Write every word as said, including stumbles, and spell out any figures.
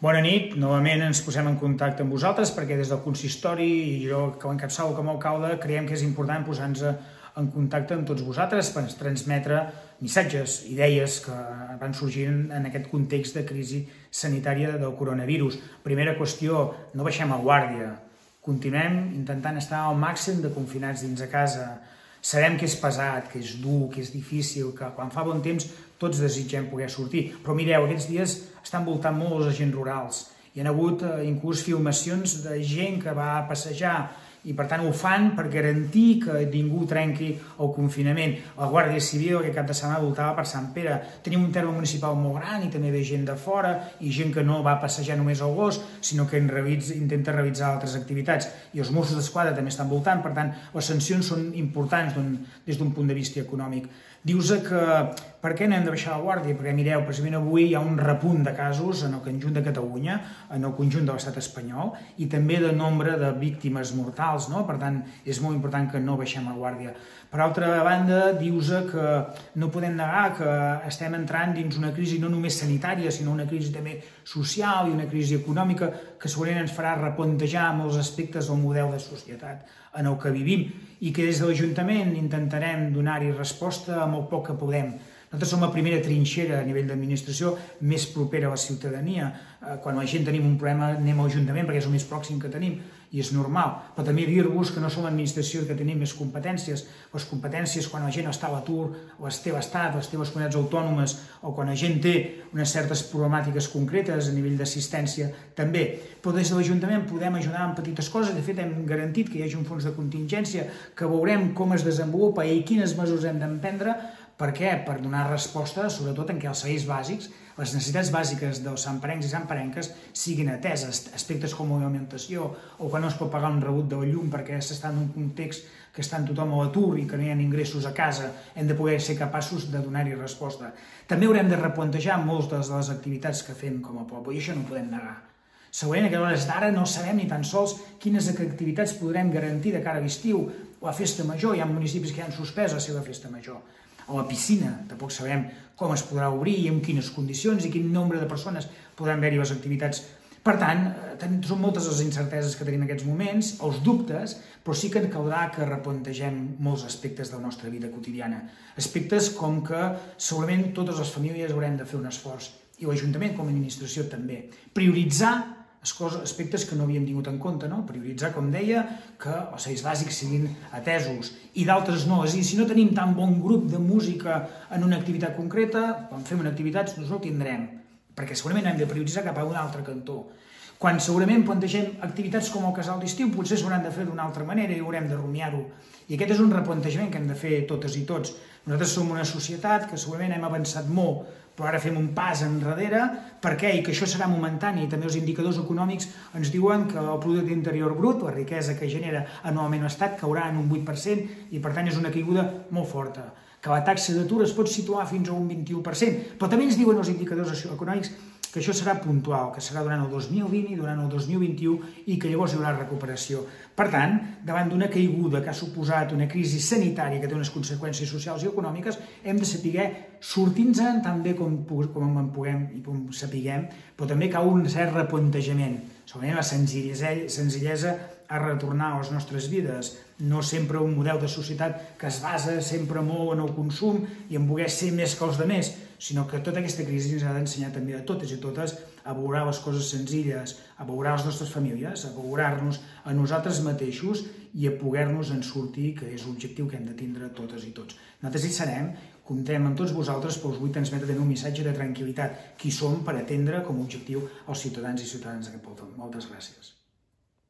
Bona nit, novament ens posem en contacte amb vosaltres perquè des del consistori i jo que ho encapçalo com a alcalde creiem que és important posar-nos en contacte amb tots vosaltres per transmetre missatges, idees que van sorgint en aquest context de crisi sanitària del coronavirus. Primera qüestió, no baixem la guàrdia, continuem intentant estar al màxim de confinats dins a casa. Sabem que és pesat, que és dur, que és difícil, que quan fa bon temps tots desitgem poder sortir. Però mireu, aquests dies estan voltant molt els agents rurals. Hi ha hagut inclús filmacions de gent que va a passejar i per tant ho fan per garantir que ningú trenqui el confinament. La Guàrdia Civil aquest cap de setmana voltava per Sant Pere. Tenim un terme municipal molt gran i també ve gent de fora i gent que no va a passejar només al gos, sinó que intenta realitzar altres activitats. I els Mossos d'Esquadra també estan voltant, per tant, les sancions són importants des d'un punt de vista econòmic. Dius que per què no hem de baixar la guàrdia? Perquè mireu, precisament avui hi ha un repunt de casos en el conjunt de Catalunya, en el conjunt de l'estat espanyol, i també de nombre de víctimes mortals, no? Per tant, és molt important que no baixem la guàrdia. Per altra banda, dius que no podem negar que estem entrant dins una crisi no només sanitària, sinó una crisi també social i una crisi econòmica que segurament ens farà replantejar molts aspectes del model de societat en el que vivim i que des de l'Ajuntament intentarem donar-hi resposta amb el poc que podem. Nosaltres som la primera trinxera a nivell d'administració més propera a la ciutadania. Quan la gent tenim un problema anem a l'Ajuntament perquè és el més pròxim que tenim i és normal. Però també dir-vos que no som l'administració que tenim més competències. Les competències quan la gent està a l'atur, les té l'Estat, les té les comunitats autònomes o quan la gent té unes certes problemàtiques concretes a nivell d'assistència també. Però des de l'Ajuntament podem ajudar en petites coses. De fet, hem garantit que hi hagi un fons de contingència que veurem com es desenvolupa i quines mesures hem d'emprendre. Per què? Per donar resposta, sobretot en què els serveis bàsics, les necessitats bàsiques dels santperencs i santperenques siguin ateses. Aspectes com l'alimentació o quan no es pot pagar un rebut de la llum perquè s'està en un context que està tothom a l'atur i que no hi ha ingressos a casa, hem de poder ser capaços de donar-hi resposta. També haurem de replantejar moltes de les activitats que fem com a poble i això no ho podem negar. Segurament que a hores d'ara no sabem ni tan sols quines activitats podrem garantir de cara a l'estiu o a festa major. Hi ha municipis que ja han suspès la seva festa major. A la piscina, tampoc sabem com es podrà obrir i en quines condicions i quin nombre de persones podran haver-hi les activitats. Per tant, són moltes les incerteses que tenim en aquests moments, els dubtes, però sí que en caldrà que replantegem molts aspectes de la nostra vida quotidiana. Aspectes com que segurament totes les famílies haurem de fer un esforç, i l'Ajuntament com a administració també. Prioritzar aspectes que no havíem tingut en compte, no? Prioritzar, com deia, que els serveis bàsics siguin atesos i d'altres no. És a dir, si no tenim tan bon grup de música en una activitat concreta, quan fem una activitat no el tindrem, perquè segurament hem de prioritzar cap a un altre cantó. Quan segurament plantegem activitats com el casal d'estiu, potser s'hauran de fer d'una altra manera i haurem de rumiar-ho. I aquest és un replantejament que hem de fer totes i tots. Nosaltres som una societat que segurament hem avançat molt, però ara fem un pas enrere. Per què? I que això serà momentani. També els indicadors econòmics ens diuen que el producte interior brut, la riquesa que genera anualment l'Estat, caurà en un vuit per cent i per tant és una caiguda molt forta. Que la taxa d'atur es pot situar fins a un vint-i-u per cent. Però també ens diuen els indicadors econòmics que això serà puntual, que serà durant el dos mil vint i durant el dos mil vint-i-u i que llavors hi haurà recuperació. Per tant, davant d'una caiguda que ha suposat una crisi sanitària que té unes conseqüències socials i econòmiques, hem de saber sortir-nos tan bé com en puguem i com sapiguem, però també cal un cert replantejament. Segurament la senzillesa a retornar a les nostres vides, no sempre un model de societat que es basa sempre molt en el consum i en voler ser més que els altres, sinó que tota aquesta crisi ens ha d'ensenyar també a totes i totes a valorar les coses senzilles, a valorar les nostres famílies, a valorar-nos a nosaltres mateixos i a poder-nos en sortir, que és l'objectiu que hem de tindre totes i tots. Nosaltres hi serem, comptem amb tots vosaltres, però us vull transmetre també un missatge de tranquil·litat, qui som per atendre com a objectiu els ciutadans i ciutadanes d'aquest poble. Moltes gràcies.